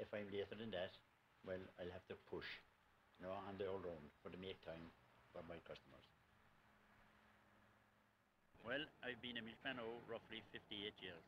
if I'm later than that, well, I'll have to push, on the old round for to make time for my customers. Well, I've been a milkman now roughly 58 years.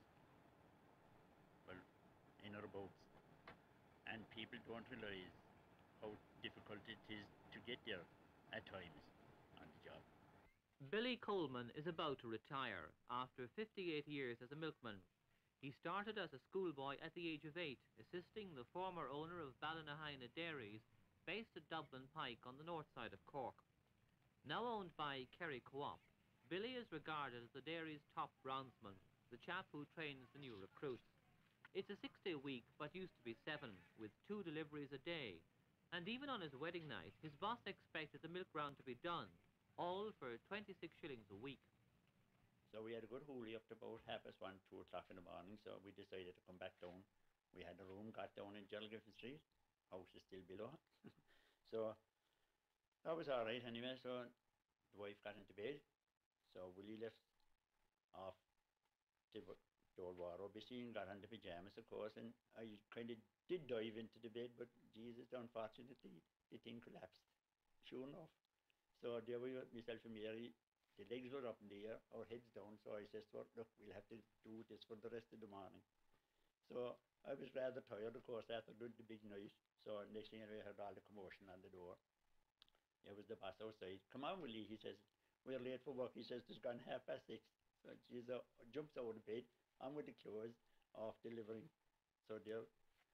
Well, in or about. And people don't realise how difficult it is to get there at times on the job. Billy Coleman is about to retire after 58 years as a milkman. He started as a schoolboy at the age of 8, assisting the former owner of Ballinahaina Dairies, based at Dublin Pike on the north side of Cork. Now owned by Kerry Co-op, Billy is regarded as the dairy's top groundsman, the chap who trains the new recruits. It's a 6-day week, but used to be 7, with 2 deliveries a day. And even on his wedding night, his boss expected the milk round to be done, all for 26 shillings a week. So we had a good hoolie up to about 1:30, 2 o'clock in the morning, so we decided to come back down. We had a room got down in Gerald Griffin Street, house is still below. So that was all right anyway, so the wife got into bed, so Willie left off the old wardrobe and got on the pyjamas, of course, and I kind of did dive into the bed, but Jesus, unfortunately, the thing collapsed, sure enough. So there we were, myself and Mary, the legs were up in the air, our heads down, so I said to her, look, we'll have to do this for the rest of the morning. So I was rather tired, of course, after doing the big night, so next thing I heard all the commotion on the door. There was the boss outside. Come on, Willie, he says, we're late for work. He says, it's gone 6:30. So Jesus jumps out of bed, on with the clothes, off delivering. So there,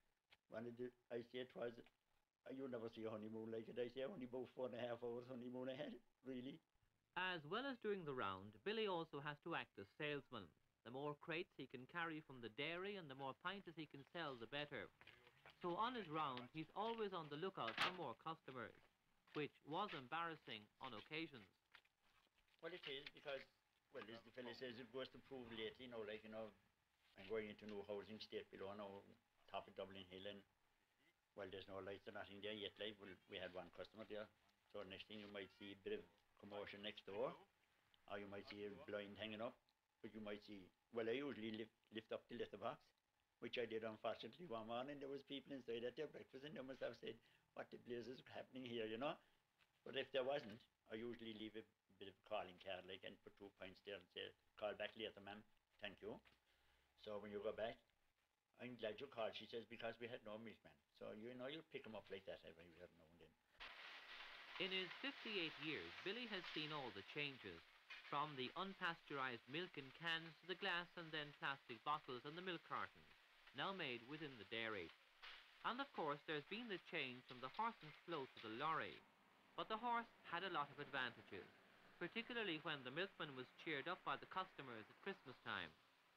I say it was, you never see a honeymoon like it. I say only about 4.5 hours honeymoon ahead, really. As well as doing the round, Billy also has to act as salesman. The more crates he can carry from the dairy and the more pints he can sell, the better. So on his round, he's always on the lookout for more customers, which was embarrassing on occasions. Well, it is because, well, as the fellow says, it goes to prove lately, I'm going into new housing estate below now, top of Dublin Hill, and, well, there's no lights or nothing there yet, like, well, we had one customer there, so next thing you might see a bit of commotion next door, or you might see a blind hanging up, but you might see, well, I usually lift up the letterbox, which I did unfortunately one morning. There was people inside at their breakfast and they must have said, what the blazes is happening here, But if there wasn't, I usually leave a bit of a calling card, like, and put 2 points there and say, call back later, ma'am, thank you. So when you go back, I'm glad you called, she says, because we had no milkman. So, you'll pick them up like that every now and then. In his 58 years, Billy has seen all the changes, from the unpasteurized milk in cans to the glass and then plastic bottles and the milk cartons, now made within the dairy. And of course, there's been the change from the horse and float to the lorry. But the horse had a lot of advantages, particularly when the milkman was cheered up by the customers at Christmas time.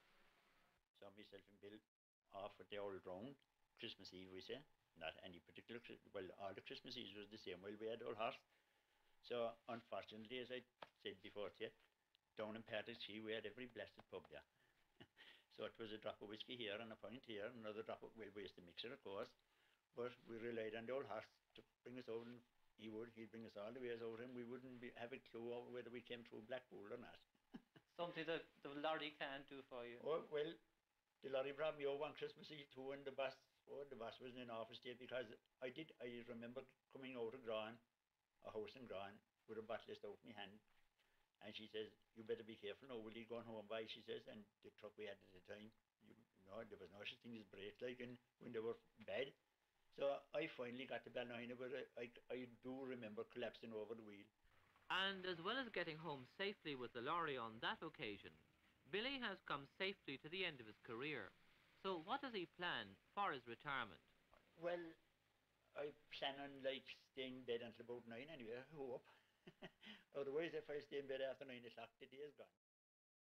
So myself and Bill off at the old round, Christmas Eve we say, not any particular, well, all the Christmas Eves was the same, well, we had old horse. So unfortunately, as I said before to you, down in Partick we had every blessed pub there. So it was a drop of whiskey here and a pint here, another drop of, well, we used to mix it, of course, but we relied on the old horse to bring us over, and he'd bring us all the way over, and we wouldn't have a clue over whether we came through Blackpool or not. Something that the lorry can't do for you. Oh, well, the lorry brought me over on Christmas Eve too, and the boss was in an awful state, because I remember coming out of Grawn, a house in Grawn, with a bottle list out in my hand, and she says, you better be careful now, will you go home by, she says, and the truck we had at the time, there was no such thing as brakes, like, and when they were bad. So I finally got to Ballinahaina, but I do remember collapsing over the wheel. And as well as getting home safely with the lorry on that occasion, Billy has come safely to the end of his career. So what does he plan for his retirement? Well, I plan on, like, staying in bed until about 9 anyway, I hope. Otherwise, if I stay in bed after 9 o'clock, the day is gone.